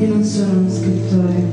Io non sono uno scrittore,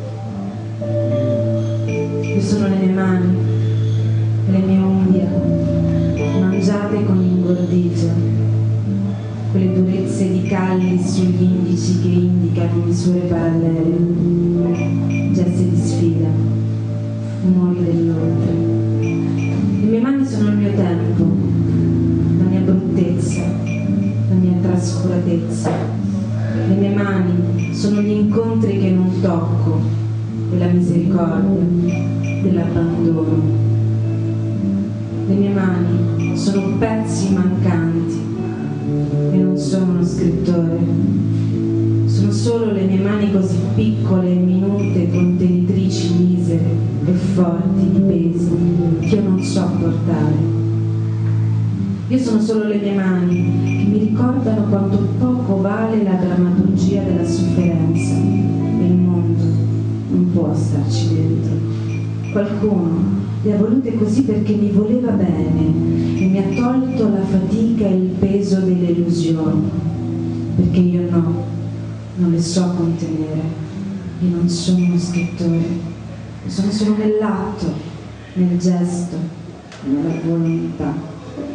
io sono le mie mani, le mie unghie, mangiate con ingordigia, quelle durezze di calli sugli indici che indicano misure parallele, gesti di sfida, umori dell'oltre. Le mie mani sono il mio tempo, la mia bruttezza, la mia trascuratezza. Le mie mani sono gli incontri che non tocco, della misericordia, dell'abbandono. Le mie mani sono pezzi mancanti e non sono uno scrittore. Sono solo le mie mani così piccole e minute, contenitrici misere e forti di pesi che io non so portare. Io sono solo le mie mani che mi ricordano quanto poco vale la drammaturgia della sofferenza e il mondo non può starci dentro. Qualcuno le ha volute così perché mi voleva bene e mi ha tolto la fatica e il peso delle illusioni, perché io no, non le so contenere. Io non sono uno scrittore, sono solo nell'atto, nel gesto, nella volontà.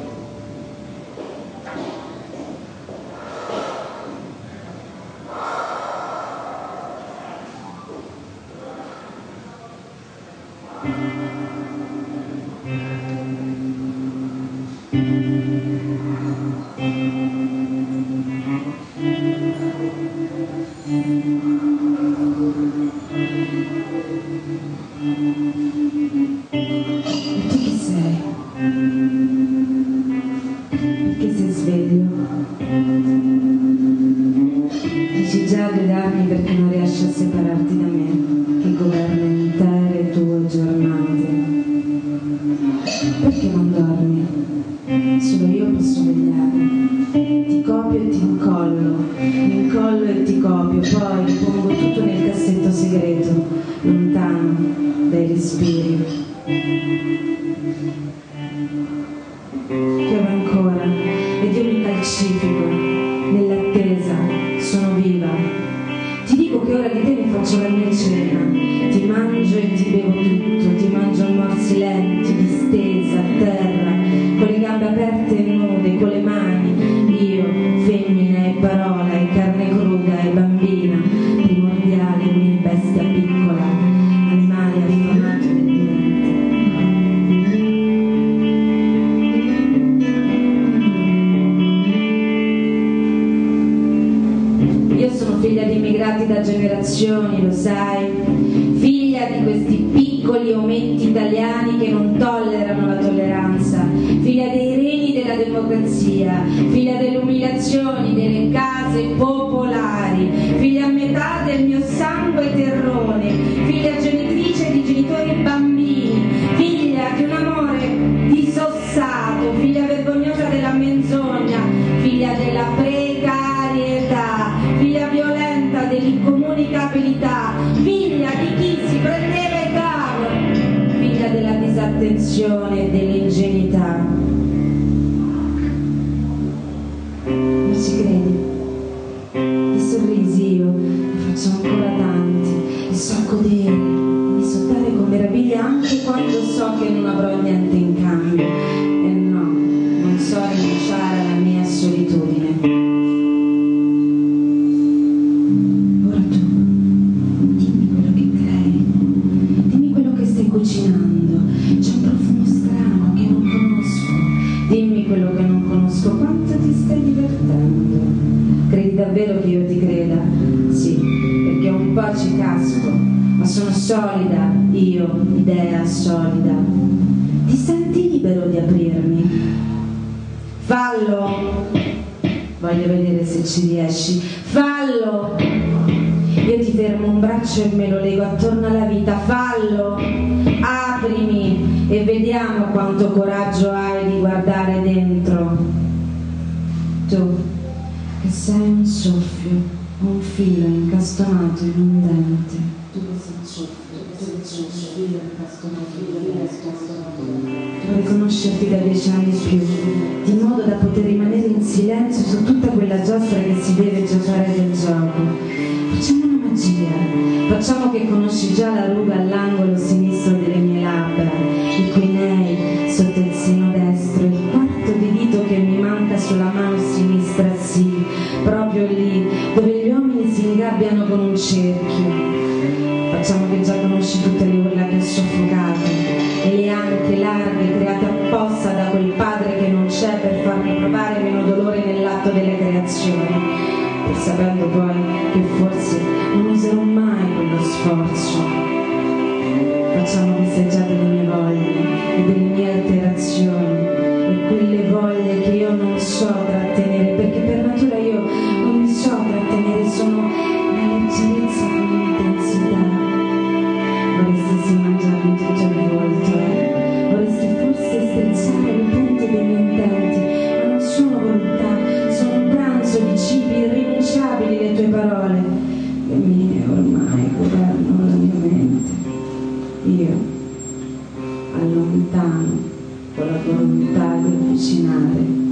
Lo sai, figlia di questi piccoli ometti italiani che non tollerano la tolleranza, figlia dei reni della democrazia, figlia delle umiliazioni delle case popolari, figlia a metà del mio sangue terrone, figlia genitrice di genitori e bambini, figlia di un amore disossato, figlia vergognosa della menzogna, figlia della precarietà, figlia violenta dell'incomunicabilità, figlia di chi si prendeva e dava, figlia della disattenzione e dell'ingenuità. Non ci credi? I sorrisi io ne faccio ancora tanti, li so godere, mi so dare con meraviglia anche quando so che non avrò niente in cambio. E no, non so rinunciare alla mia solitudine. Cucinando, c'è un profumo strano che non conosco. Dimmi quello che non conosco, quanto ti stai divertendo? Credi davvero che io ti creda? Sì, perché un po' ci casco, ma sono solida, io, idea solida. Ti senti libero di aprirmi? Fallo! Voglio vedere se ci riesci. Fallo! Io ti fermo un braccio e me lo lego attorno alla vita. Fallo! Aprimi e vediamo quanto coraggio hai di guardare dentro. Tu, che sei un soffio, un filo incastonato in un dente. Tu che sei un soffio, un filo incastonato. Dovrei conoscerti da 10 anni più, di modo da poter rimanere in silenzio su tutta quella giostra che si deve giocare del gioco. Facciamo una Facciamo che conosci già la ruga all'angolo sinistro delle mie labbra, i quinei sotto il seno destro, il quarto di dito che mi manca sulla mano sinistra, sì, proprio lì, dove gli uomini si ingabbiano con un cerchio. Facciamo che già conosci tutte le urla che ho soffocato e le anche larghe create apposta da quel padre che non c'è per farmi provare meno dolore nell'atto delle creazioni, pur sapendo poi che forse non userò mai quello sforzo. Facciamo che sai già delle mie voglie e delle mie alterazioni e quelle voglie che io non so trattenere, perché per natura io non mi so trattenere, sono la leggerezza con l'intensità. Vorresti sì mangiarmi tutto il volto, vorresti forse strizzare le punte dei miei denti, ma non sono volontà, sono un pranzo di cibi irrinunciabili le tue parole, le mie ormai governano la mia mente. Io, allontano con la volontà di avvicinare